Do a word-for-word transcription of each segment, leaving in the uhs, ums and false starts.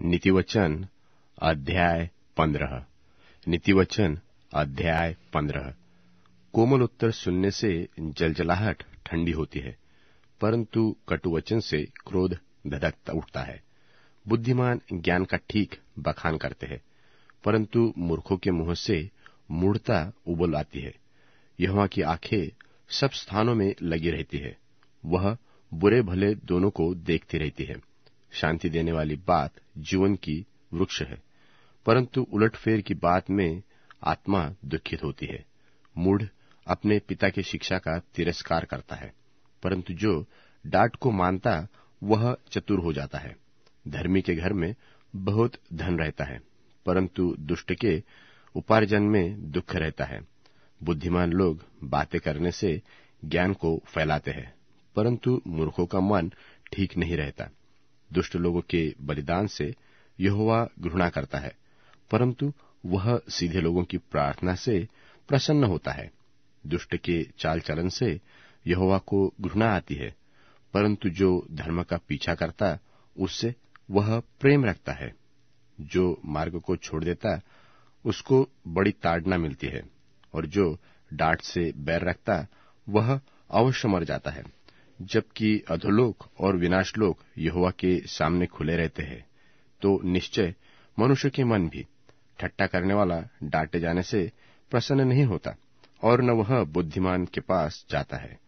नीतिवचन अध्याय पंद्रह। नीतिवचन अध्याय पंद्रह। कोमल उत्तर सुनने से जलजलाहट ठंडी होती है, परंतु कटुवचन से क्रोध धधकता उठता है। बुद्धिमान ज्ञान का ठीक बखान करते हैं, परंतु मूर्खों के मुंह से मूढ़ता उबल आती है। यहोवा की आंखें सब स्थानों में लगी रहती है, वह बुरे भले दोनों को देखती रहती है। शांति देने वाली बात जीवन की वृक्ष है, परंतु उलटफेर की बात में आत्मा दुखित होती है। मूढ़ अपने पिता की शिक्षा का तिरस्कार करता है, परंतु जो डांट को मानता वह चतुर हो जाता है। धर्मी के घर में बहुत धन रहता है, परंतु दुष्ट के उपार्जन में दुख रहता है। बुद्धिमान लोग बातें करने से ज्ञान को फैलाते हैं, परंतु मूर्खों का मन ठीक नहीं रहता। दुष्ट लोगों के बलिदान से यहोवा घृणा करता है, परंतु वह सीधे लोगों की प्रार्थना से प्रसन्न होता है। दुष्ट के चाल चलन से यहोवा को घृणा आती है, परंतु जो धर्म का पीछा करता उससे वह प्रेम रखता है। जो मार्ग को छोड़ देता उसको बड़ी ताड़ना मिलती है, और जो डांट से बैर रखता वह अवश्य मर जाता है। जबकि अधोलोक और विनाशलोक यहोवा के सामने खुले रहते हैं, तो निश्चय मनुष्य के मन भी ठट्ठा करने वाला डांटे जाने से प्रसन्न नहीं होता, और न वह बुद्धिमान के पास जाता है।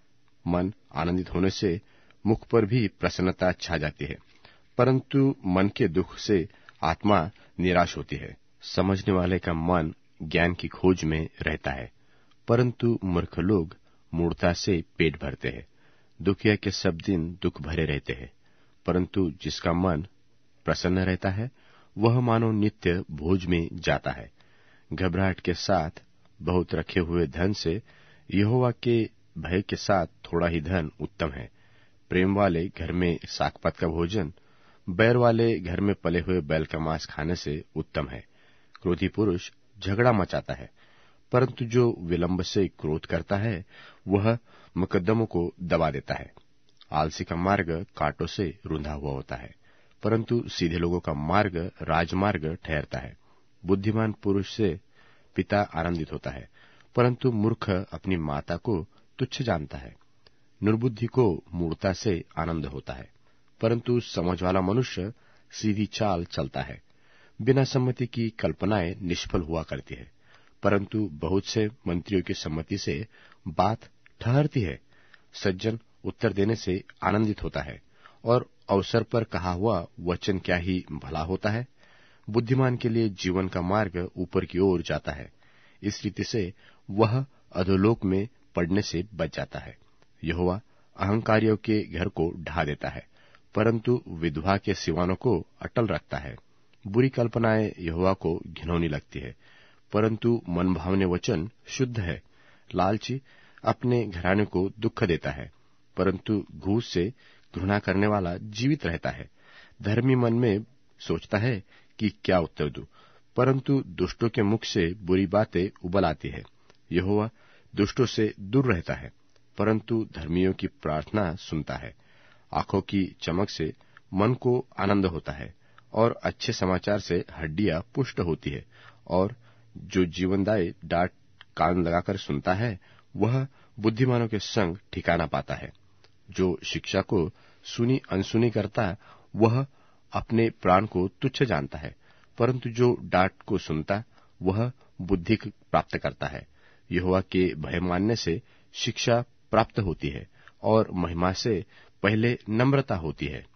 मन आनंदित होने से मुख पर भी प्रसन्नता छा जाती है, परंतु मन के दुख से आत्मा निराश होती है। समझने वाले का मन ज्ञान की खोज में रहता है, परंतु मूर्ख लोग मूढ़ता से पेट भरते हैं। दुखिया के सब दिन दुख भरे रहते हैं, परंतु जिसका मन प्रसन्न रहता है वह मानो नित्य भोज में जाता है। घबराहट के साथ बहुत रखे हुए धन से यहोवा के भय के साथ थोड़ा ही धन उत्तम है। प्रेम वाले घर में सागपात का भोजन बैर वाले घर में पले हुए बैल का मांस खाने से उत्तम है। क्रोधी पुरुष झगड़ा मचाता है, परंतु जो विलंब से क्रोध करता है वह मुकद्दमों को दबा देता है। आलसी का मार्ग कांटों से रुंधा हुआ होता है, परंतु सीधे लोगों का मार्ग राजमार्ग ठहरता है। बुद्धिमान पुरुष से पिता आनंदित होता है, परंतु मूर्ख अपनी माता को तुच्छ जानता है। निर्बुद्धि को मूढ़ता से आनंद होता है, परंतु समझ वाला मनुष्य सीधी चाल चलता है। बिना सम्मति की कल्पनाएं निष्फल हुआ करती है, परंतु बहुत से मंत्रियों की सम्मति से बात ठहरती है। सज्जन उत्तर देने से आनंदित होता है, और अवसर पर कहा हुआ वचन क्या ही भला होता है। बुद्धिमान के लिए जीवन का मार्ग ऊपर की ओर जाता है, इस रीति से वह अधोलोक में पड़ने से बच जाता है। यहोवा अहंकारियों के घर को ढा देता है, परंतु विधवा के सिवानों को अटल रखता है। बुरी कल्पनाएं यहोवा को घिनौनी लगती है, परंतु मनभावने वचन शुद्ध है। लालची अपने घराने को दुख देता है, परंतु घूस से घृणा करने वाला जीवित रहता है। धर्मी मन में सोचता है कि क्या उत्तर दूं, परंतु दुष्टों के मुख से बुरी बातें उबल आती है। यहोवा दुष्टों से दूर रहता है, परंतु धर्मियों की प्रार्थना सुनता है। आंखों की चमक से मन को आनंद होता है, और अच्छे समाचार से हड्डियां पुष्ट होती है। और जो जीवनदायी डांट कान लगाकर सुनता है वह बुद्धिमानों के संग ठिकाना पाता है। जो शिक्षा को सुनी अनसुनी करता वह अपने प्राण को तुच्छ जानता है, परंतु जो डांट को सुनता वह बुद्धि प्राप्त करता है। यहोवा के भय मानने से शिक्षा प्राप्त होती है, और महिमा से पहले नम्रता होती है।